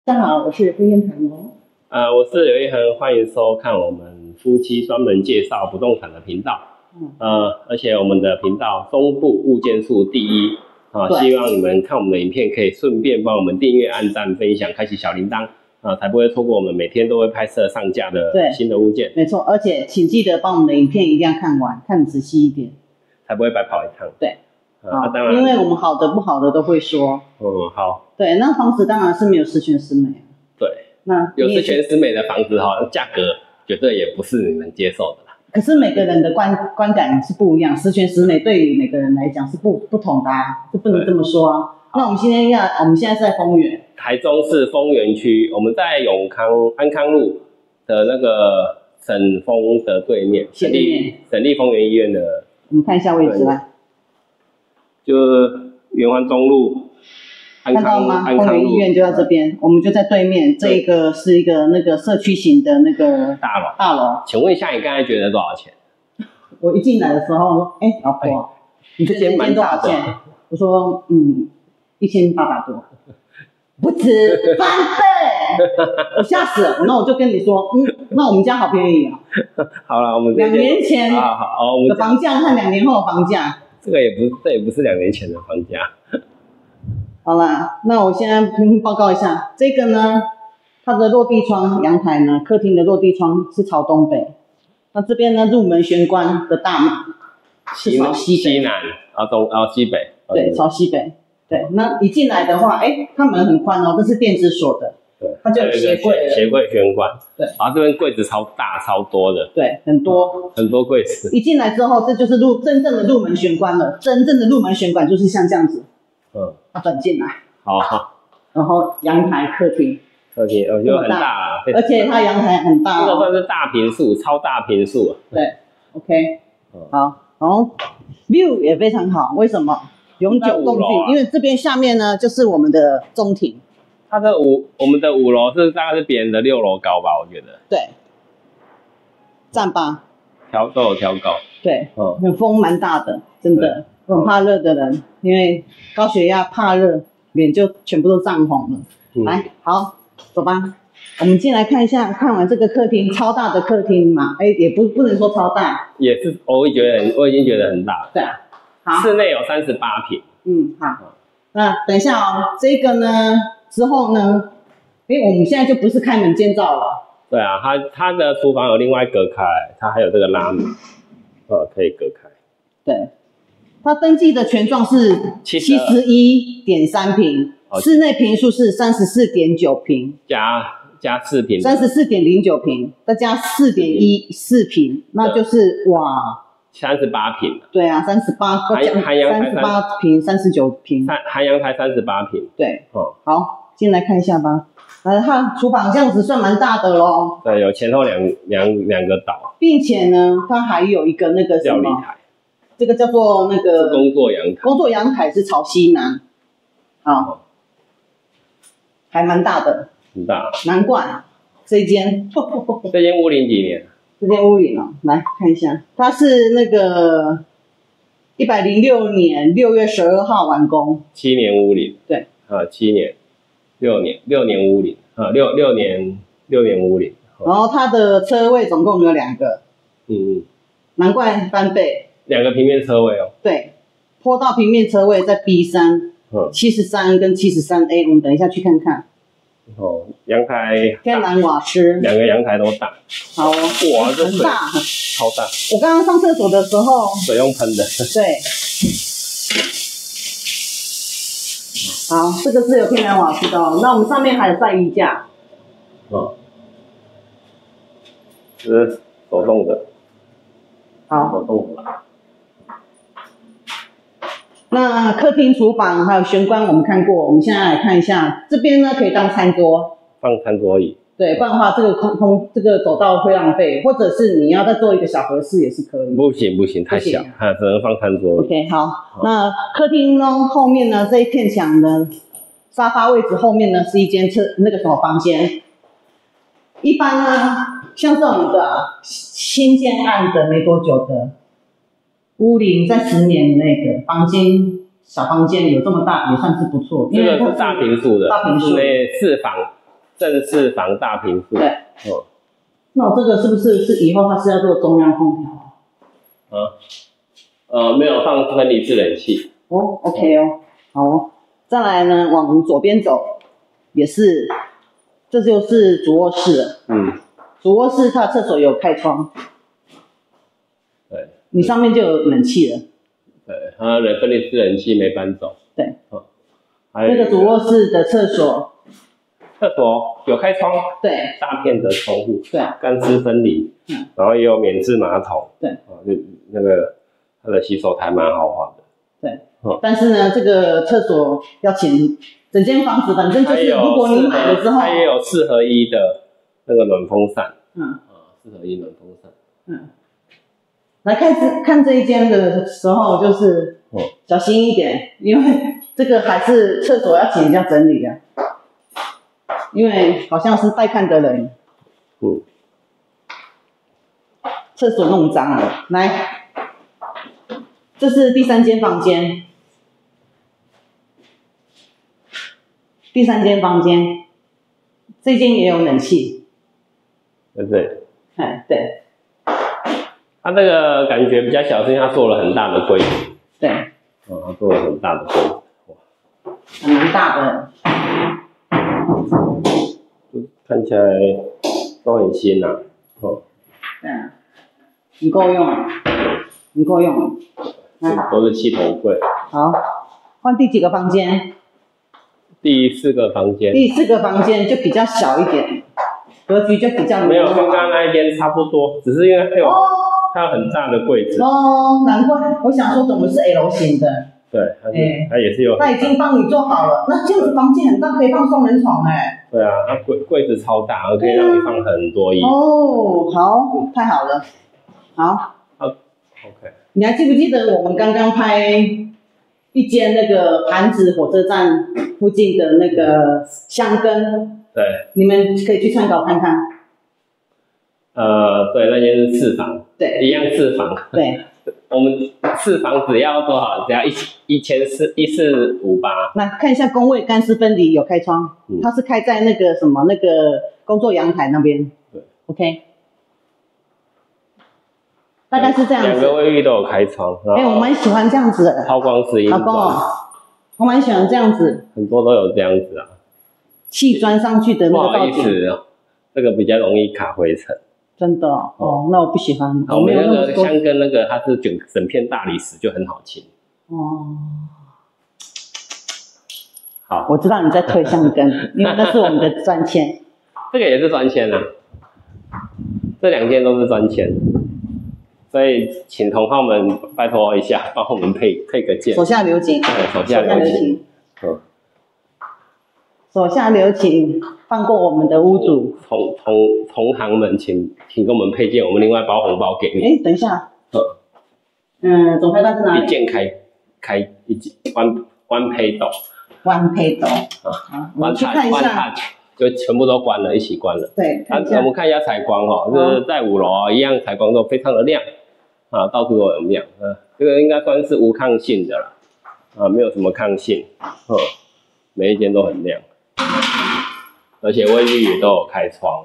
大家好，我是飞燕堂哦。 我是刘一恒，欢迎收看我们夫妻专门介绍不动产的频道。而且我们的频道中部物件数第一希望你们看我们的影片可以顺便帮我们订阅、按赞、分享、开启小铃铛才不会错过我们每天都会拍摄上架的新的物件。 没错，而且请记得帮我们的影片一定要看完，看仔细一点， 才不会白跑一趟。 对。 当然， 因为我们好的不好的都会说。 好。 对，那房子当然是没有十全十美。 对， 那有十全十美的房子价格绝对也不是你能接受的啦。 可是每个人的观感是不一样，十全十美对于每个人来讲是不同的就不能这么说啊。那我们现在是在丰原， 台中市丰原区，我们在永康安康路的那个省丰的对面，省立丰原医院的。 我们看一下位置来。 就是圆环中路， 看到吗？丰原医院就在这边，我们就在对面。这一个是一个那个社区型的那个大楼。 请问一下，你刚才觉得多少钱？ 我一进来的时候说，老婆，你这间蛮大的。我说，1800多，不止翻倍，我吓死了。那我就跟你说，那我们家好便宜啊。 好了，我们 2年前的房价和2年后的房价。 这也不是2年前的房价。 好啦，那我现在报告一下，这个呢，它的落地窗阳台呢，客厅的落地窗是朝东北。那这边呢，入门玄关的大门是朝西南西北。 对，朝西北。对，那一进来的话，它门很宽哦，这是电子锁的。 对， 它就有鞋柜玄关。 对， 然后这边柜子超大超多的。 对，很多柜子。 一进来之后，这就是真正的入门玄关了。真正的入门玄关就是像这样子。它转进来。好。然后阳台、客厅就很大， 而且它阳台很大。 这个算是大坪数，超大坪数。 对 ，OK， 好，然后 view 也非常好，为什么？永久共居，因为这边下面呢就是我们的中庭。 我们的5楼大概是别人的6楼高吧，我觉得。对。 占吧。 都有挑高。对。 风蛮大的，真的。我很怕热的人，因为高血压怕热，脸就全部都胀红了。来，好，走吧。我们进来看一下，看完这个客厅，超大的客厅嘛，也不能说超大。 也是，我已经觉得很大。 对啊。好。 室内有38坪。 好。那等一下这个呢？之后呢？我们现在就不是开门见灶了。 对啊，它的厨房有另外隔开，它还有这个拉门，可以隔开。 对，它登记的权状是71.3平，室内坪数是34.9平， 加4平 ，34.09平，再加4.14平，那就是 38平。 对啊，38 含阳台 38平，39平， 含阳台38平。 对，好，进来看一下吧。它厨房这样子算蛮大的咯。 对，有前后两个岛， 并且呢，它还有一个那个什么料理台，这个叫做那个工作阳台。 工作阳台是朝西南，还蛮大的， 很大。 难怪这间屋龄几年？ 这间屋龄来看一下，它是那个106年6月12号完工 ，7年屋龄。对，7年。6年屋龄，6年屋龄。 然后它的车位总共有2个，难怪翻倍。2个平面车位哦。 对，坡道平面车位在 B3， 73跟73A， 我们等一下去看看。 阳台天然瓦斯 ，2个阳台都大。 好哇，这很大， 超大。 我刚刚上厕所的时候， 水用喷的。对。 好，这个是有天然瓦斯的那我们上面还有晒衣架。 这是手动的。 好。 手动的。 那客厅、厨房还有玄关我们看过，我们现在来看一下，这边呢可以当餐桌。 放餐桌椅。对， 不然的话这个这个走道会浪费，或者是你要再做一个小和室也是可以。 不行，太小，只能放餐桌椅。 OK， 好，那客厅呢后面呢这一片墙的沙发位置后面呢是一间那个什么房间。一般呢像这种的新建案的没多久的屋龄在10年内的房间，小房间有这么大也算是不错。 这个是大坪数的，大坪数内4房正式房大坪数。 对。 哦。 那我这个是不是以后它是要做中央空调？ 没有放分离式冷气。 哦 ，OK 哦，好哦。再来呢，往左边走，也是，这就是主卧室了。主卧室它的厕所有开窗。 对。 你上面就有冷气了。 对，它的分离式冷气没搬走。 对。那个主卧室的厕所有开窗。 对。 大片的窗户。 对。 干湿分离。然后也有免治马桶。 对。 就那个它的洗手台蛮豪华的。 对。但是呢，这个厕所要钱，整间房子反正就是，如果你买了之后， 它也有4合1的那个暖风扇。4合1暖风扇。 来看这一间的时候，就是小心一点，因为这个还是厕所要请人家整理的，因为好像是带看的人，厕所弄脏了。来，这是第3间房间，第3间房间，这间也有冷气， 对不对？ 对。 它这个感觉比较小，是因为它做了很大的柜子。 对。 它做了很大的柜子， 哇，蛮大的。 看起来都很新呐。 对啊，你够用了，你够用了。 都是气筒柜。 好，换第几个房间？ 第4个房间。 第4个房间就比较小一点，格局就比较没有跟刚刚那一间差不多，只是因为它有很大的柜子。 难怪我想说怎么是 L 型的。 对，它也是有。 它已经帮你做好了，那这样子房间很大，可以放双人床哎。 对啊，它柜子超大，可以让你放很多衣服。 哦，好，太好了，好。 OK。 你还记不记得我们刚刚拍一间那个潭子火车站附近的那个箱根？ 对。你们可以去参考看看。 对，那间是4房。 对。 一样4房。 对。 我们4房只要多少？只要1458。 那看一下公卫干湿分离有开窗，它是开在那个工作阳台那边。 对。 OK。大概是这样子。 2个卫浴都有开窗。 我蛮喜欢这样子的。 超光石英砖。 老公，我蛮喜欢这样子。 很多都有这样子啊。 砌砖上去的那个造景。 不好意思哦，这个比较容易卡灰尘。 真的那我不喜欢。 我们那个香根那个它是整片大理石，就很好清。好， 我知道你在推香根，因为那是我们的专签。 这个也是专签啊，这2间都是专签，所以请同好们拜托一下，帮我们配个件。 手下留情。 对，手下留情。 手下留情，放过我们的屋主。 同行们，请给我们配件，我们另外包红包给你。 等一下。总开关是哪里？ 一键开一键，one pay door。one pay door。我们去看一下。 就全部都关了，一起关了。 对。 我们看一下采光就是在5楼一样，采光都非常的亮到处都很亮。这个应该算是无抗性的了没有什么抗性。每一间都很亮。而且卫浴也都有开窗，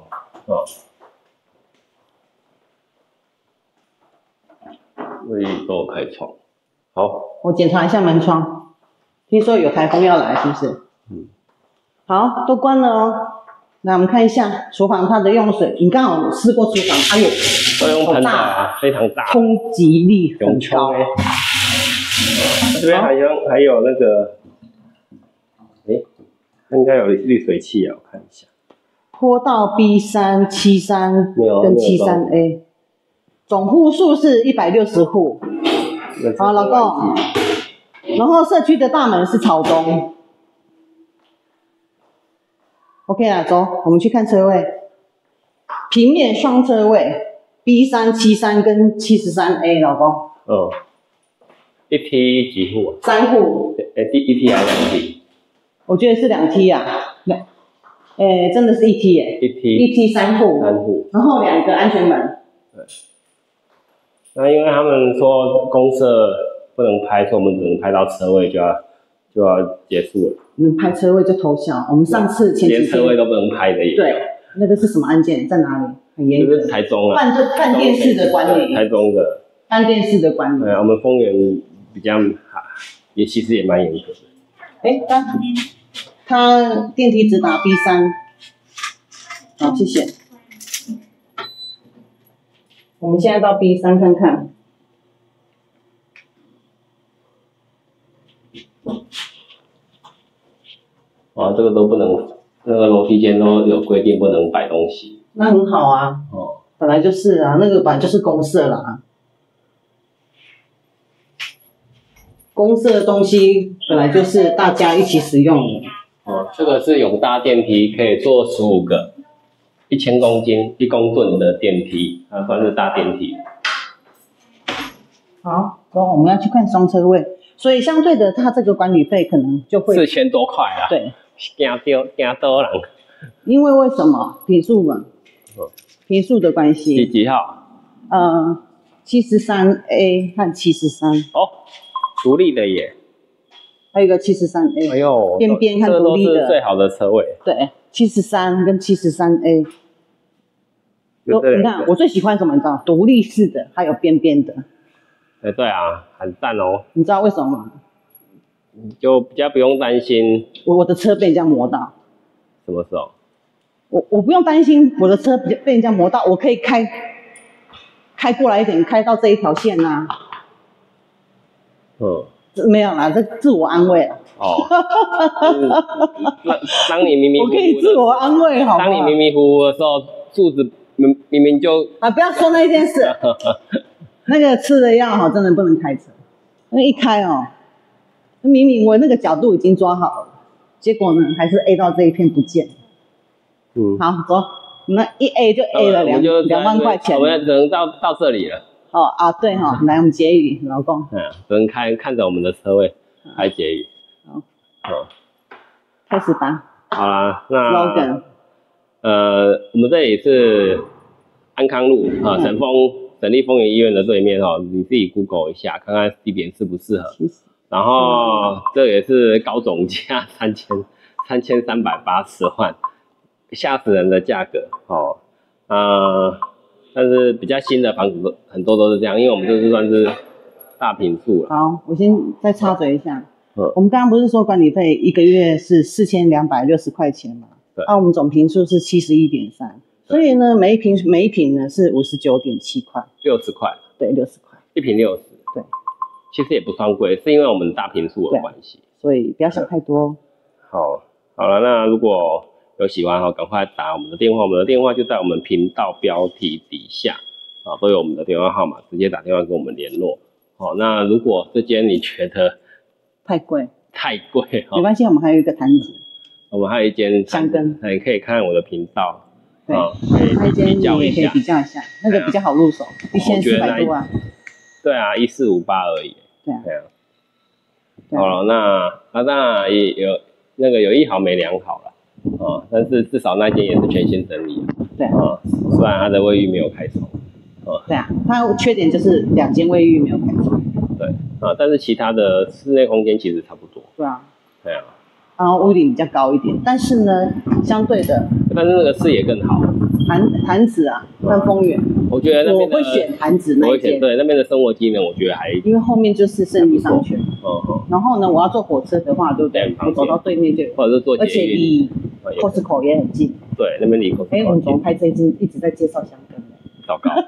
卫浴都有开窗。好， 我检查一下门窗，听说有台风要来，是不是？好，都关了哦。来，我们看一下厨房它的用水，你刚好试过厨房， 都用喷的非常大， 冲击力很高。 这边还有那个。应该有滤水器我看一下。 坡道 B3、73跟73A， 总户数是160户。好，老公。然后社区的大门是朝东。OK 啦，走，我们去看车位。平面双车位 ，B3、73跟73A， 老公。 一梯几户 ？3户。 一梯还是2梯？ 我觉得是2梯啊，真的是1梯耶。一梯3户。 3户。 然后2个安全门。 对。那因为他们说公设不能拍，所以我们只能拍到车位，就就要结束了。 拍车位就偷笑。我们上次前几天连车位都不能拍的耶。 对，那个是什么案件？在哪里？很严格。 就是台中啊。 饭店式的管理。 台中的。 饭店式的管理。 对，我们丰原比较其实也蛮严格的。 他电梯直达 B3。好，谢谢。我们现在到 B3 看看。 哇，这个都不能，那个楼梯间都有规定不能摆东西。 那很好啊。本来就是啊，那个本来就是公设啦。公设的东西本来就是大家一起使用的。 这个是永大电梯，可以坐15个，1000公斤、1公吨的电梯，它算是大电梯。 好，我们要去看双车位，所以相对的，它这个管理费可能就会 4000多块啦。 对， 惊到人。 因为为什么？坪数嘛，坪数的关系。 几号 ？73A 和73。 独立的耶。 还有一个73A。 哎呦， 边边和独立的。 这都是最好的车位。 对，73跟73A。你看，我最喜欢什么？你知道，独立式的，还有边边的。 对啊，很赞哦。 你知道为什么吗？ 就比较不用担心我的车被人家磨到。 什么时候？ 我不用担心我的车被人家磨到，我可以开过来一点，开到这一条线啊。没有啦，这自我安慰了。 当你迷迷糊糊的， 我可以自我安慰，好不好？ 当你迷迷糊糊的时候，柱子明明就不要说那件事。那个吃的药真的不能开车。那一开明明我那个角度已经抓好了，结果呢还是 A 到这一片不见。好，走，那一 A 就 A 了2万块钱。 我们只能到这里了。 对来我们结语，老公。 只能看着我们的车位来结语。 好，开始吧。 好啦，那 slogan。 我们这里是安康路省立丰原医院的对面你自己 Google 一下，看看地点适不适合。然后这也是高总价3380万，吓死人的价格但是比较新的房子很多都是这样，因为我们这是算是大坪数了。 好，我先再插嘴一下。我们刚刚不是说管理费1个月是4260块钱嘛？ 对。 我们总坪数是71.3，所以呢，每一坪呢是59.7块，60块。对，60块。 1坪60。对。其实也不算贵，是因为我们大坪数的关系。 所以不要想太多。 好了，那如果有喜欢赶快打我们的电话，我们的电话就在我们频道标题底下都有我们的电话号码，直接打电话跟我们联络。那如果这间你觉得太贵，没关系，我们还有一个坛子，我们还有一间香根，你可以看我的频道，可以比较一下，那个比较好入手，1400多啊。对啊，1458而已。对啊。好了，那当然也有一好没两好了，但是至少那间也是全新整理。对。虽然它的卫浴没有开窗。对啊，它缺点就是2间卫浴没有开窗。对。但是其他的室内空间其实差不多。对啊。对啊。然后屋顶比较高一点，但是呢，相对的，但是那个视野更好。潭子啊，跟丰原，我觉得那边我会选潭子那一间。对，那边的生活机能我觉得还因为后面就是胜利商圈。然后呢，我要坐火车的话，对不对？我走到对面就有，或者是坐捷运，而且离 Costco 也很近。对，那边离 Costco。我们怎么拍这一支一直在介绍香根呢？糟糕。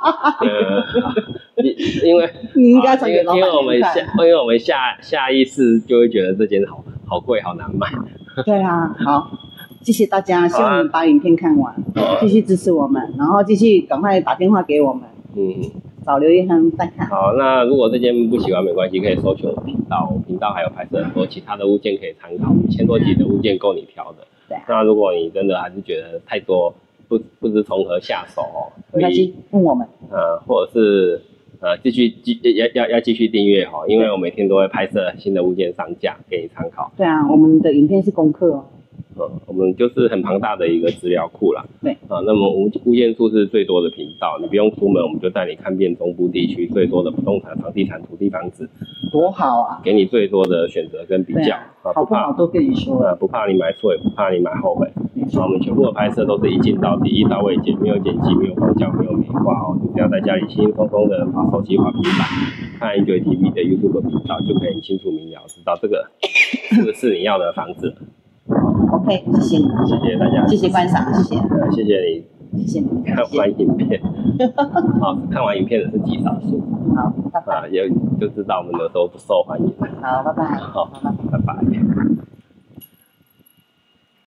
因为你应该传给老板看。因为我们下意识就会觉得这间好贵，好难买。对啊，好。谢谢大家，希望你们把影片看完，继续支持我们，然后继续赶快打电话给我们，找刘一亨再看。好，那如果这间不喜欢没关系，可以搜寻我的频道，我频道还有拍摄很多其他的物件可以参考，1000多集的物件够你挑的。对。那如果你真的还是觉得太多，不知从何下手没关系，问我们。或者是继续订阅因为我每天都会拍摄新的物件上架给你参考。对啊，我们的影片是功课我们就是很庞大的一个资料库啦。 对。 那么物件数是最多的频道，你不用出门，我们就带你看遍中部地区最多的不动产、房地产、土地、房子， 多好啊！ 给你最多的选择跟比较， 好不好都跟你说。 不怕你买错，也不怕你买后悔。我们全部的拍摄都是一镜到底、一刀未剪，没有剪辑、没有广角、没有美化哦，你只要在家里轻轻松松的滑手机、滑平板，看 Enjoy TV 的 YouTube 频道，就可以清楚明了知道这个是不是你要的房子。 OK， 谢谢你， 谢谢大家， 谢谢观赏，谢谢， 谢谢你， 谢谢你看完影片，好，看完影片的是极少数， 好，拜拜， 也就知道我们有时候不受欢迎。 好，拜拜， 好，拜拜。